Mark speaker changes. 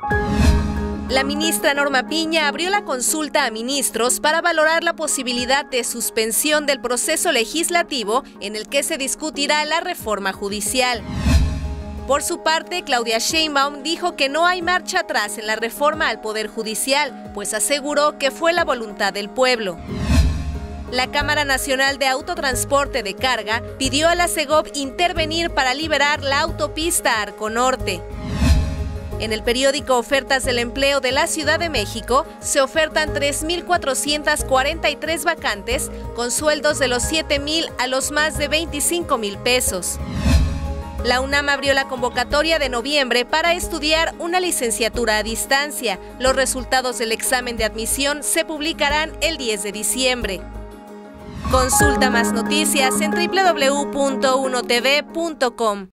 Speaker 1: La ministra Norma Piña abrió la consulta a ministros para valorar la posibilidad de suspensión del proceso legislativo en el que se discutirá la reforma judicial. Por su parte, Claudia Sheinbaum dijo que no hay marcha atrás en la reforma al Poder Judicial, pues aseguró que fue la voluntad del pueblo. La Cámara Nacional de Autotransporte de Carga pidió a la Segov intervenir para liberar la autopista Arco Norte. En el periódico Ofertas del Empleo de la Ciudad de México se ofertan 3,443 vacantes con sueldos de los 7,000 a los más de 25,000 pesos. La UNAM abrió la convocatoria de noviembre para estudiar una licenciatura a distancia. Los resultados del examen de admisión se publicarán el 10 de diciembre. Consulta más noticias en www.unotv.com.